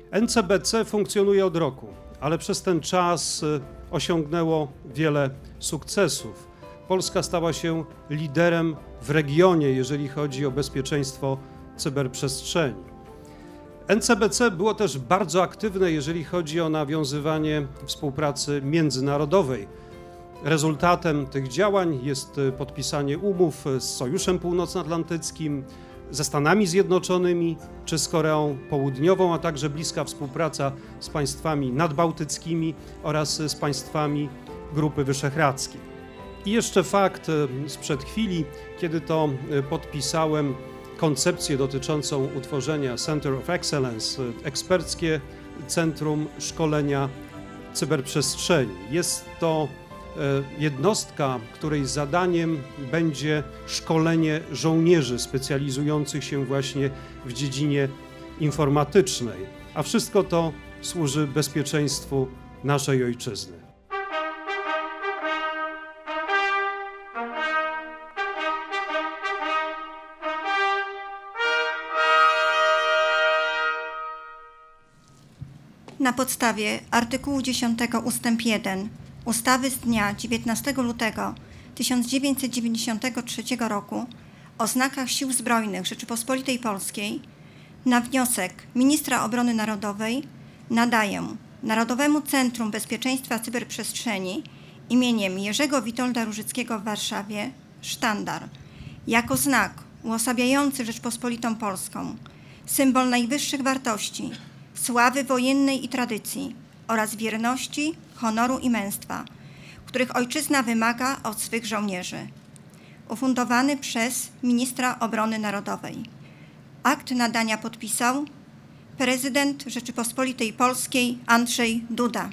NCBC funkcjonuje od roku, ale przez ten czas osiągnęło wiele sukcesów. Polska stała się liderem w regionie, jeżeli chodzi o bezpieczeństwo cyberprzestrzeni. NCBC było też bardzo aktywne, jeżeli chodzi o nawiązywanie współpracy międzynarodowej. Rezultatem tych działań jest podpisanie umów z Sojuszem Północnoatlantyckim, ze Stanami Zjednoczonymi czy z Koreą Południową, a także bliska współpraca z państwami nadbałtyckimi oraz z państwami Grupy Wyszehradzkiej. I jeszcze fakt sprzed chwili, kiedy to podpisałem koncepcję dotyczącą utworzenia Center of Excellence, eksperckie centrum szkolenia cyberprzestrzeni. Jest to jednostka, której zadaniem będzie szkolenie żołnierzy specjalizujących się właśnie w dziedzinie informatycznej, a wszystko to służy bezpieczeństwu naszej ojczyzny. Na podstawie artykułu 10 ust. 1 ustawy z dnia 19 lutego 1993 roku o znakach Sił Zbrojnych Rzeczypospolitej Polskiej na wniosek Ministra Obrony Narodowej nadaję Narodowemu Centrum Bezpieczeństwa Cyberprzestrzeni imieniem Jerzego Witolda Różyckiego w Warszawie sztandar jako znak uosabiający Rzeczpospolitą Polską, symbol najwyższych wartości, sławy wojennej i tradycji oraz wierności, honoru i męstwa, których ojczyzna wymaga od swych żołnierzy. Ufundowany przez Ministra Obrony Narodowej. Akt nadania podpisał prezydent Rzeczypospolitej Polskiej Andrzej Duda.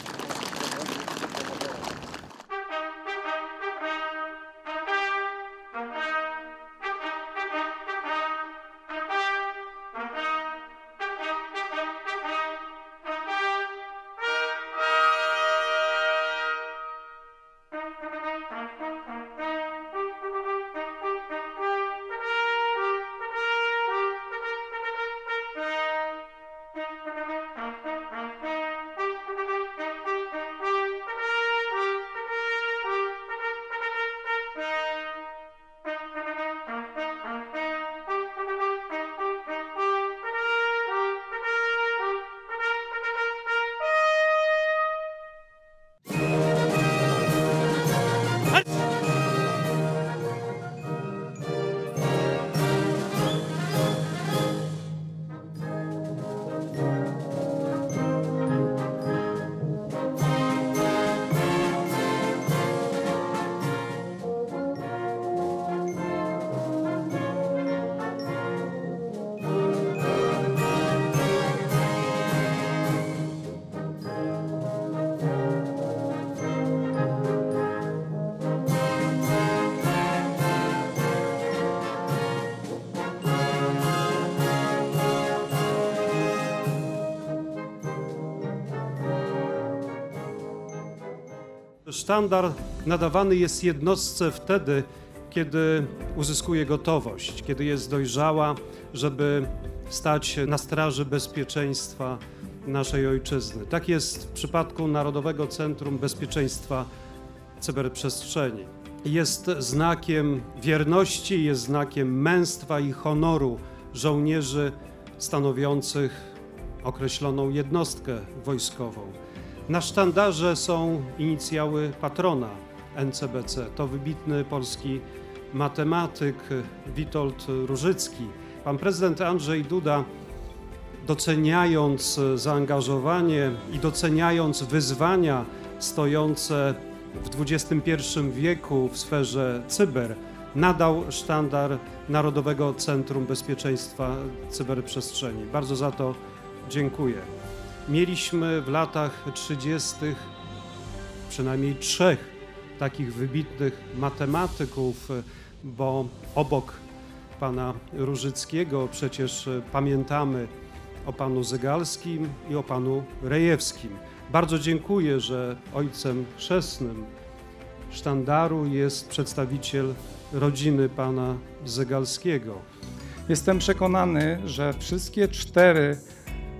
Sztandar nadawany jest jednostce wtedy, kiedy uzyskuje gotowość, kiedy jest dojrzała, żeby stać się na straży bezpieczeństwa naszej ojczyzny. Tak jest w przypadku Narodowego Centrum Bezpieczeństwa Cyberprzestrzeni. Jest znakiem wierności, jest znakiem męstwa i honoru żołnierzy stanowiących określoną jednostkę wojskową. Na sztandarze są inicjały patrona NCBC. To wybitny polski matematyk Witold Różycki. Pan prezydent Andrzej Duda, doceniając zaangażowanie i doceniając wyzwania stojące w XXI wieku w sferze cyber, nadał sztandar Narodowego Centrum Bezpieczeństwa Cyberprzestrzeni. Bardzo za to dziękuję. Mieliśmy w latach 30. przynajmniej 3 takich wybitnych matematyków, bo obok pana Różyckiego przecież pamiętamy o panu Zygalskim i o panu Rejewskim. Bardzo dziękuję, że ojcem chrzestnym sztandaru jest przedstawiciel rodziny pana Zygalskiego. Jestem przekonany, że wszystkie 4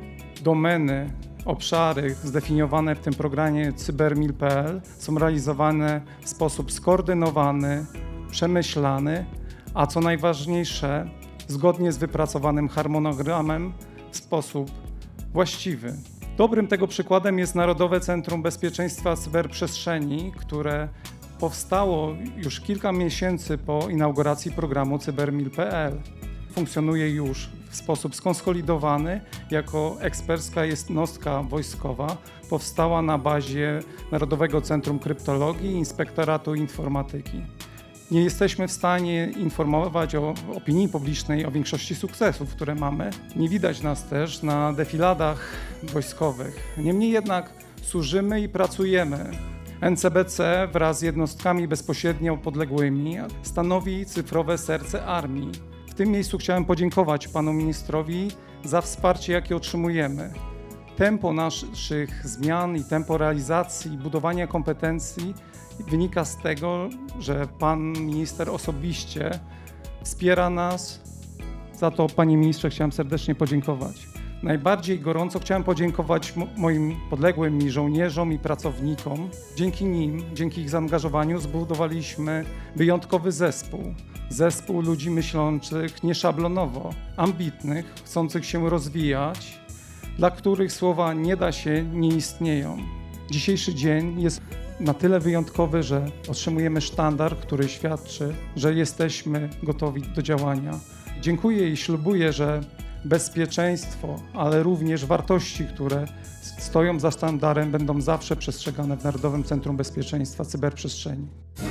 domeny, obszary zdefiniowane w tym programie cybermil.pl są realizowane w sposób skoordynowany, przemyślany, a co najważniejsze, zgodnie z wypracowanym harmonogramem w sposób właściwy. Dobrym tego przykładem jest Narodowe Centrum Bezpieczeństwa Cyberprzestrzeni, które powstało już kilka miesięcy po inauguracji programu cybermil.pl. Funkcjonuje już w sposób skonsolidowany jako ekspercka jednostka wojskowa. Powstała na bazie Narodowego Centrum Kryptologii i Inspektoratu Informatyki. Nie jesteśmy w stanie informować o opinii publicznej o większości sukcesów, które mamy. Nie widać nas też na defiladach wojskowych. Niemniej jednak służymy i pracujemy. NCBC wraz z jednostkami bezpośrednio podległymi stanowi cyfrowe serce armii. W tym miejscu chciałem podziękować panu ministrowi za wsparcie, jakie otrzymujemy. Tempo naszych zmian i tempo realizacji i budowania kompetencji wynika z tego, że pan minister osobiście wspiera nas. Za to, panie ministrze, chciałem serdecznie podziękować. Najbardziej gorąco chciałem podziękować moim podległym mi żołnierzom i pracownikom. Dzięki nim, dzięki ich zaangażowaniu zbudowaliśmy wyjątkowy zespół. Zespół ludzi myślących nieszablonowo, ambitnych, chcących się rozwijać, dla których słowa nie da się, nie istnieją. Dzisiejszy dzień jest na tyle wyjątkowy, że otrzymujemy sztandar, który świadczy, że jesteśmy gotowi do działania. Dziękuję i ślubuję, że bezpieczeństwo, ale również wartości, które stoją za sztandarem, będą zawsze przestrzegane w Narodowym Centrum Bezpieczeństwa Cyberprzestrzeni.